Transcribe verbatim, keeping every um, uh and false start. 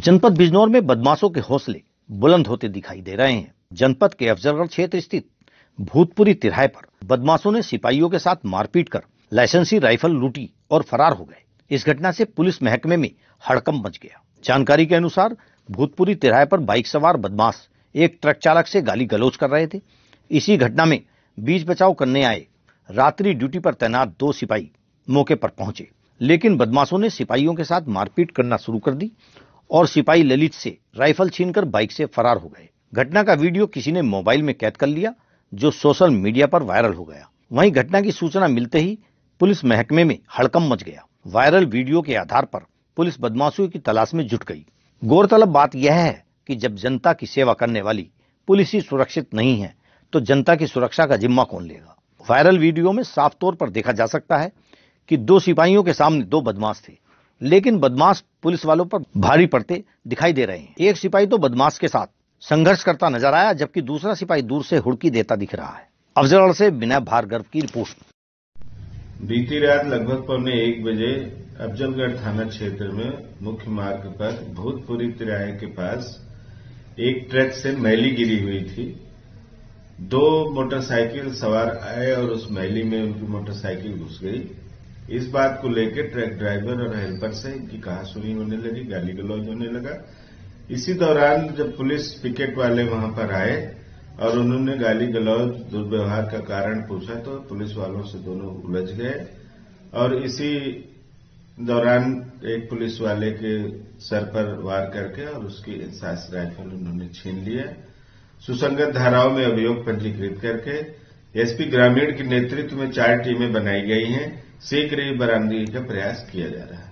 जनपद बिजनौर में बदमाशों के हौसले बुलंद होते दिखाई दे रहे हैं। जनपद के अफजलगढ़ क्षेत्र स्थित भूतपुरी तिराहे पर बदमाशों ने सिपाहियों के साथ मारपीट कर लाइसेंसी राइफल लूटी और फरार हो गए। इस घटना से पुलिस महकमे में हड़कंप मच गया। जानकारी के अनुसार भूतपुरी तिराहे पर बाइक सवार बदमाश एक ट्रक चालक से गाली गलौज कर रहे थे। इसी घटना में बीच बचाव करने आए रात्रि ड्यूटी पर तैनात दो सिपाही मौके पर पहुंचे, लेकिन बदमाशों ने सिपाहियों के साथ मारपीट करना शुरू कर दी और सिपाही ललित से राइफल छीनकर बाइक से फरार हो गए। घटना का वीडियो किसी ने मोबाइल में कैद कर लिया, जो सोशल मीडिया पर वायरल हो गया। वहीं घटना की सूचना मिलते ही पुलिस महकमे में हड़कंप मच गया। वायरल वीडियो के आधार पर पुलिस बदमाशों की तलाश में जुट गई। गौरतलब बात यह है कि जब जनता की सेवा करने वाली पुलिस ही सुरक्षित नहीं है, तो जनता की सुरक्षा का जिम्मा कौन लेगा। वायरल वीडियो में साफ तौर पर देखा जा सकता है कि दो सिपाहियों के सामने दो बदमाश थे, लेकिन बदमाश पुलिस वालों पर भारी पड़ते दिखाई दे रहे हैं। एक सिपाही तो बदमाश के साथ संघर्ष करता नजर आया, जबकि दूसरा सिपाही दूर से हुड़की देता दिख रहा है। अफजलगढ़ से विनय भार्गव की रिपोर्ट। बीती रात लगभग पौने एक बजे अफजलगढ़ थाना क्षेत्र में मुख्य मार्ग पर भूतपुरी तिराहे के पास एक ट्रक से मैली गिरी हुई थी। दो मोटरसाइकिल सवार आए और उस मैली में उनकी मोटरसाइकिल घुस गई। इस बात को लेकर ट्रक ड्राइवर और हेल्पर से इनकी कहासुनी होने लगी, गाली गलौज होने लगा। इसी दौरान जब पुलिस पिकेट वाले वहां पर आए और उन्होंने गाली गलौज दुर्व्यवहार का कारण पूछा, तो पुलिस वालों से दोनों उलझ गए और इसी दौरान एक पुलिस वाले के सर पर वार करके और उसकी सास राइफल उन्होंने छीन लिया। सुसंगत धाराओं में अभियोग पंजीकृत करके एसपी ग्रामीण के नेतृत्व में चार टीमें बनाई गई हैं। शीघ्र ही बरामदगी का प्रयास किया जा रहा है।